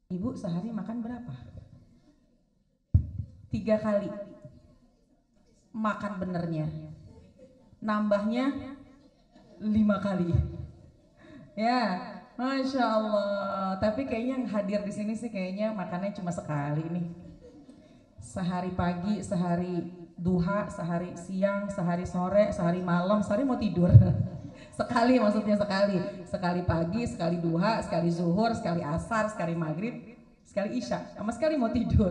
Ibu sehari makan berapa? 3 kali. Makan benernya. Nambahnya 5 kali. Ya, Masya Allah. Tapi kayaknya yang hadir di sini sih kayaknya makannya cuma sekali nih. Sehari pagi, sehari duha, sehari siang, sehari sore, sehari malam, sehari mau tidur. Sekali maksudnya sekali. Sekali pagi, sekali duha, sekali zuhur, sekali asar, sekali maghrib, sekali isya, sama sekali mau tidur.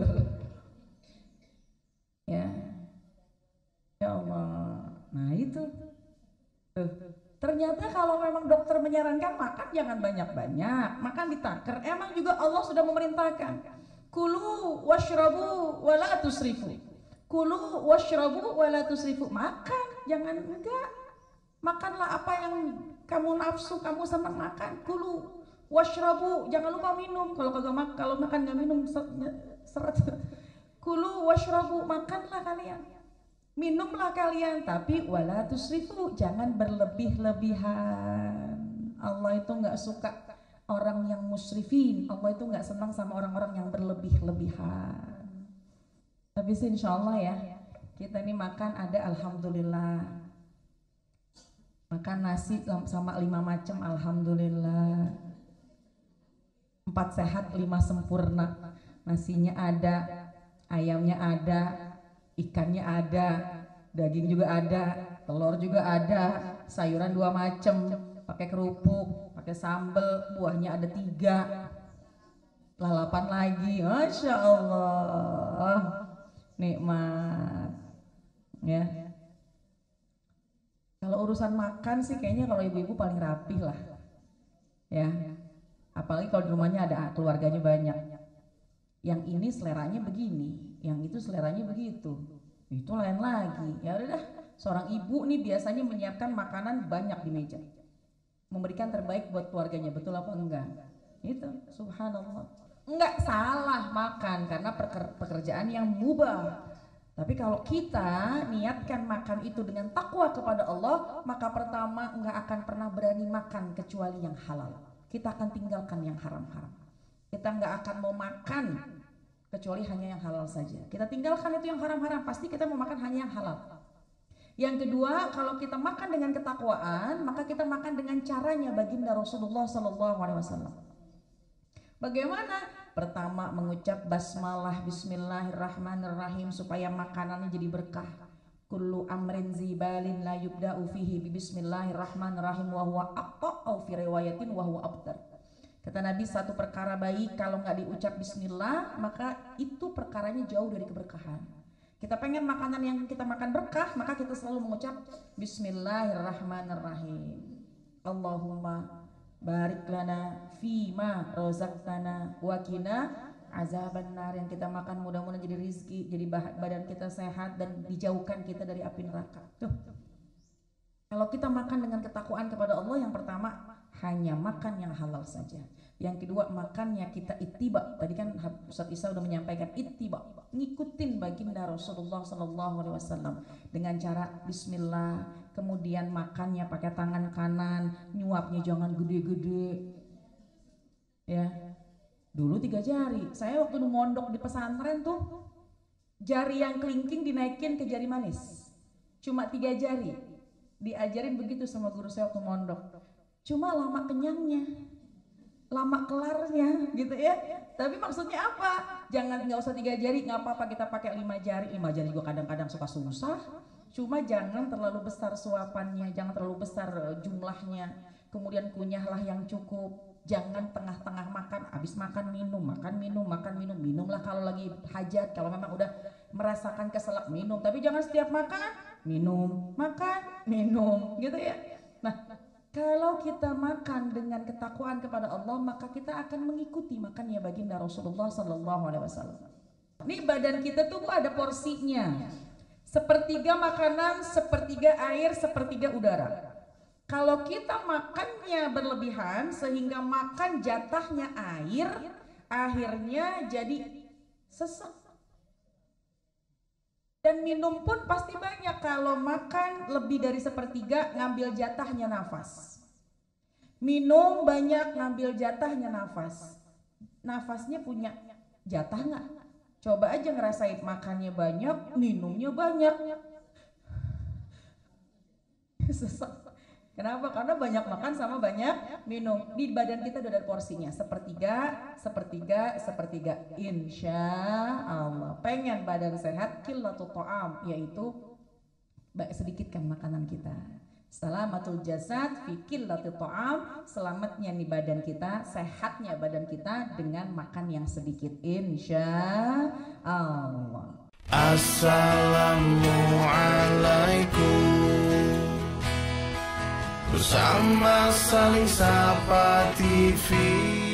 Ya, ya Allah. Nah itu. Tuh. Ternyata kalau memang dokter menyarankan makan jangan banyak-banyak, makan ditaker. Emang juga Allah sudah memerintahkan. Kulu washrabu wala tusrifu. Kulu washrabu wala tusrifu. Makan, jangan enggak. Makanlah apa yang kamu nafsu, kamu senang makan. Kulu washrabu, jangan lupa minum. Kalau makan nggak minum seret. Kulu washrabu, makanlah kalian. Minumlah kalian, tapi wala tusrifu, jangan berlebih-lebihan. Allah itu nggak suka orang yang musrifin. Allah itu nggak senang sama orang-orang yang berlebih-lebihan. Tapi sih insya Allah ya, kita ini makan ada alhamdulillah. Makan nasi sama 5 macam alhamdulillah. 4 sehat 5 sempurna. Nasinya ada, ayamnya ada, ikannya ada, daging juga ada, telur juga ada, sayuran 2 macam, pakai kerupuk, pakai sambal, buahnya ada 3, lalapan lagi, masya Allah, nikmat. Ya, kalau urusan makan sih kayaknya kalau ibu-ibu paling rapih lah, ya. Apalagi kalau di rumahnya ada keluarganya banyak. Yang ini seleranya begini, yang itu seleranya begitu, itu lain lagi. Ya udah, seorang ibu nih biasanya menyiapkan makanan banyak di meja, memberikan terbaik buat keluarganya, betul apa enggak? Itu subhanallah. Enggak salah makan karena pekerjaan yang mubah. Tapi kalau kita niatkan makan itu dengan takwa kepada Allah, maka pertama enggak akan pernah berani makan kecuali yang halal. Kita akan tinggalkan yang haram-haram. Kita nggak akan mau makan kecuali hanya yang halal saja. Kita tinggalkan itu yang haram-haram, pasti kita mau makan hanya yang halal. Yang kedua, kalau kita makan dengan ketakwaan, maka kita makan dengan caranya baginda Rasulullah Sallallahu Alaihi Wasallam. Bagaimana? Pertama mengucap basmalah bismillahirrahmanirrahim supaya makanannya jadi berkah. Kullu amrin zibalin la yubda'u fihi bismillahirrahmanirrahim wa huwa aqta au fi riwayatin wa huwa abtar. Kata Nabi, satu perkara baik kalau nggak diucap bismillah, maka itu perkaranya jauh dari keberkahan. Kita pengen makanan yang kita makan berkah, maka kita selalu mengucap bismillahirrahmanirrahim. Allahumma barik lana fima rozaqtana wa qina azabannar. Yang kita makan mudah-mudahan jadi rizki, jadi badan kita sehat dan dijauhkan kita dari api neraka. Tuh. Kalau kita makan dengan ketakwaan kepada Allah, yang pertama hanya makan yang halal saja. Yang kedua, makannya kita ittiba. Tadi kan Ustaz Isa sudah menyampaikan ittiba, ngikutin baginda Rasulullah Sallallahu Alaihi Wasallam dengan cara Bismillah. Kemudian makannya pakai tangan kanan, nyuapnya jangan gede-gede. Ya, dulu 3 jari. Saya waktu mondok di pesantren tuh, jari yang kelingking dinaikin ke jari manis. Cuma 3 jari. Diajarin begitu sama guru saya waktu mondok. Cuma lama kenyangnya, lama kelarnya gitu ya. Tapi maksudnya apa? Jangan, nggak usah 3 jari, nggak apa-apa kita pakai 5 jari. 5 jari juga kadang-kadang suka susah. Cuma jangan terlalu besar suapannya, jangan terlalu besar jumlahnya. Kemudian kunyahlah yang cukup. Jangan tengah-tengah makan, habis makan minum, makan minum, makan minum. Minumlah kalau lagi hajat, kalau memang udah merasakan keselak minum. Tapi jangan setiap makan minum, makan minum gitu ya. Nah, kalau kita makan dengan ketakwaan kepada Allah, maka kita akan mengikuti makannya baginda Rasulullah Sallallahu Alaihi Wasallam. Ini badan kita tuh ada porsinya. Sepertiga makanan, sepertiga air, sepertiga udara. Kalau kita makannya berlebihan sehingga makan jatahnya air, akhirnya jadi sesek. Dan minum pun pasti banyak. Kalau makan lebih dari sepertiga, ngambil jatahnya nafas. Minum banyak, ngambil jatahnya nafas. nafasnya punya jatah nggak? Coba aja ngerasain makannya banyak, minumnya banyak. Sesak. Kenapa? Karena banyak makan sama banyak minum. Di badan kita udah ada porsinya, sepertiga, sepertiga, sepertiga. Insya Allah. Pengen badan sehat, qillatut ta'am, yaitu sedikitkan makanan kita. Salamatul jasad fi qillatit ta'am, selamatnya nih badan kita, sehatnya badan kita dengan makan yang sedikit. Insya Allah. Assalamualaikum. Bersama Saling Sapa TV.